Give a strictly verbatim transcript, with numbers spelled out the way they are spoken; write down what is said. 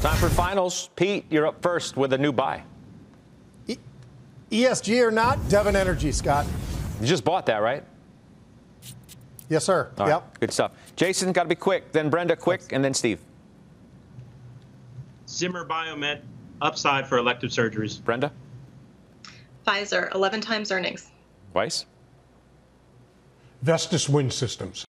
Time for finals. Pete, you're up first with a new buy. E- ESG or not, Devon Energy, Scott. You just bought that, right? Yes, sir. All yep. Right. Good stuff. Jason, got to be quick. Then Brenda, quick, Thanks. And then Steve. Zimmer Biomet, upside for elective surgeries. Brenda? Pfizer, eleven times earnings. Weiss? Vestas Wind Systems.